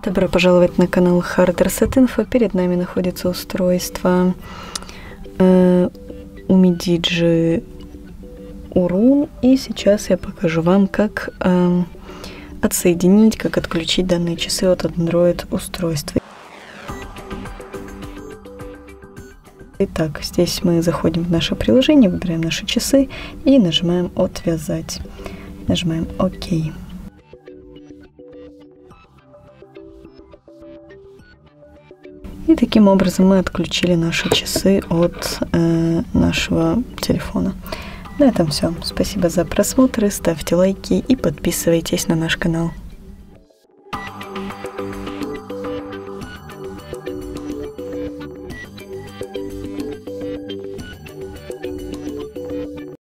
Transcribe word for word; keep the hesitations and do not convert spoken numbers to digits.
Добро пожаловать на канал Hard Reset Info. Перед нами находится устройство э, Umidigi Urun. И сейчас я покажу вам, как э, отсоединить, как отключить данные часы от Android устройства. Итак, здесь мы заходим в наше приложение, выбираем наши часы и нажимаем «Отвязать». Нажимаем «Ок». И таким образом мы отключили наши часы от э, нашего телефона. На этом все. Спасибо за просмотр, ставьте лайки и подписывайтесь на наш канал.